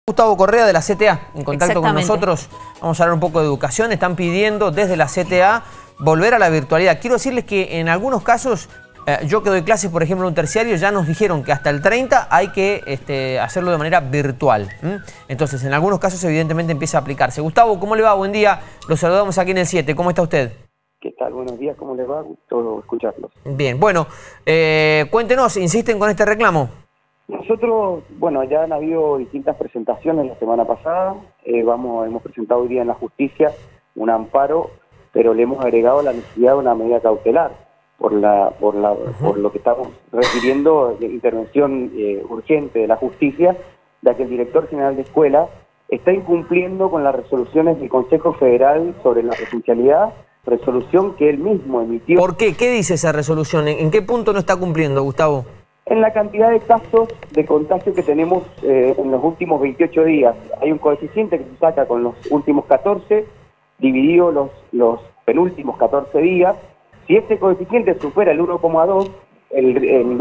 Gustavo Correa de la CTA, en contacto con nosotros. Vamos a hablar un poco de educación. Están pidiendo desde la CTA volver a la virtualidad. Quiero decirles que en algunos casos, yo que doy clases, por ejemplo, en un terciario, ya nos dijeron que hasta el 30 hay que hacerlo de manera virtual. Entonces, en algunos casos, evidentemente, empieza a aplicarse. Gustavo, ¿cómo le va? Buen día. Los saludamos aquí en el 7. ¿Cómo está usted? ¿Qué tal? Buenos días, ¿cómo le va? Gusto escucharlos. Bien, bueno, cuéntenos, ¿insisten con este reclamo? Nosotros, bueno, ya han habido distintas presentaciones la semana pasada. Hemos presentado hoy día en la justicia un amparo, pero le hemos agregado la necesidad de una medida cautelar por lo que estamos refiriendo de intervención urgente de la justicia, ya que el director general de escuela está incumpliendo con las resoluciones del Consejo Federal sobre la presencialidad, resolución que él mismo emitió. ¿Por qué? ¿Qué dice esa resolución? ¿En qué punto no está cumpliendo, Gustavo? En la cantidad de casos de contagio que tenemos en los últimos 28 días. Hay un coeficiente que se saca con los últimos 14, dividido los penúltimos 14 días. Si este coeficiente supera el 1,2, el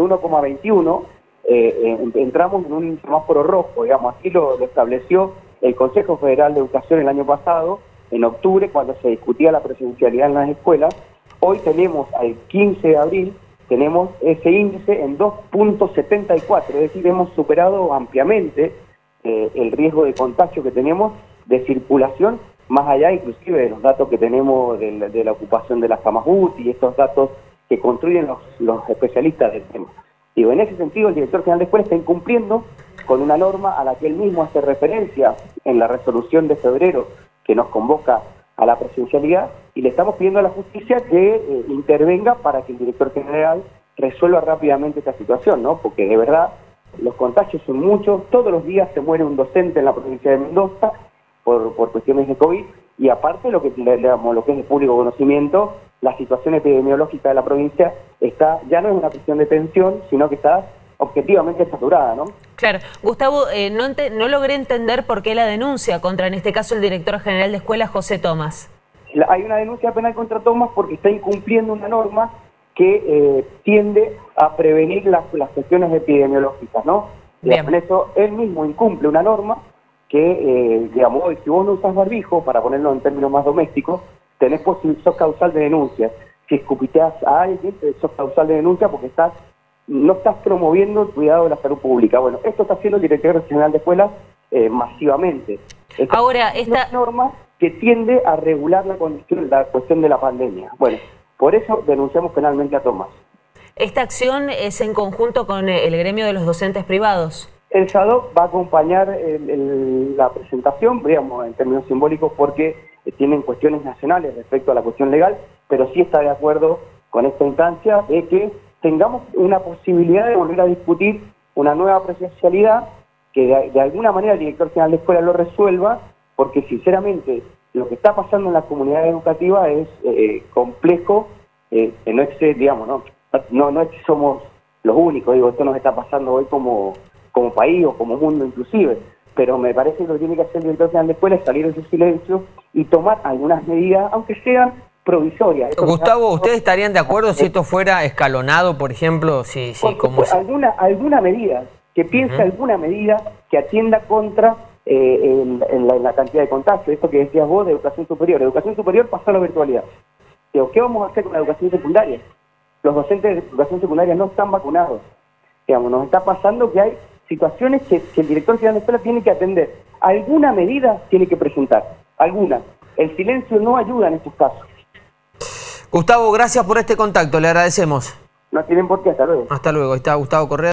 1,21, entramos en un semáforo rojo, digamos. Así lo estableció el Consejo Federal de Educación el año pasado, en octubre, cuando se discutía la presencialidad en las escuelas. Hoy tenemos, al 15 de abril, tenemos ese índice en 2,74, es decir, hemos superado ampliamente el riesgo de contagio que tenemos de circulación, más allá inclusive de los datos que tenemos de la ocupación de las camas UTI y estos datos que construyen los especialistas del tema. Digo, en ese sentido, el director general de escuela está incumpliendo con una norma a la que él mismo hace referencia en la resolución de febrero que nos convoca a la presencialidad, y le estamos pidiendo a la justicia que intervenga para que el director general resuelva rápidamente esta situación, ¿no? Porque de verdad los contagios son muchos, todos los días se muere un docente en la provincia de Mendoza por cuestiones de COVID, y aparte lo que es de público conocimiento, la situación epidemiológica de la provincia ya no es una cuestión de tensión, sino que está objetivamente saturada, ¿no? Claro. Gustavo, no logré entender por qué la denuncia contra, en este caso, el director general de escuela, José Tomás. Hay una denuncia penal contra Tomás porque está incumpliendo una norma que tiende a prevenir las cuestiones epidemiológicas, ¿no? Por eso él mismo incumple una norma que, digamos, hoy, si vos no usas barbijo, para ponerlo en términos más domésticos, sos causal de denuncia. Si escupiteás a alguien, sos causal de denuncia porque no estás promoviendo el cuidado de la salud pública. Bueno, esto está haciendo el director general de escuelas masivamente. Ahora, esta norma que tiende a regular la cuestión de la pandemia. Bueno, por eso denunciamos penalmente a Tomás. ¿Esta acción es en conjunto con el gremio de los docentes privados? El SADOC va a acompañar la presentación, digamos, en términos simbólicos, porque tienen cuestiones nacionales respecto a la cuestión legal, pero sí está de acuerdo con esta instancia de que tengamos una posibilidad de volver a discutir una nueva presencialidad, que de alguna manera el director general de escuela lo resuelva, porque sinceramente lo que está pasando en la comunidad educativa es complejo, no es, digamos, no es que somos los únicos, digo, esto nos está pasando hoy como país o como mundo inclusive, pero me parece que lo que tiene que hacer el director general de escuela es salir de ese silencio y tomar algunas medidas, aunque sean provisoria. Gustavo, ¿ustedes estarían de acuerdo si esto fuera escalonado, por ejemplo? Alguna medida, que piense alguna medida que atienda contra en la cantidad de contagio. Esto que decías vos de educación superior. Educación superior pasó a la virtualidad. Digo, ¿qué vamos a hacer con la educación secundaria? Los docentes de educación secundaria no están vacunados. Digamos, nos está pasando que hay situaciones que el director general de escuela tiene que atender. Alguna medida tiene que presentar. Alguna. El silencio no ayuda en estos casos. Gustavo, gracias por este contacto, le agradecemos. No tienen por qué, hasta luego. Hasta luego, ahí está Gustavo Correa.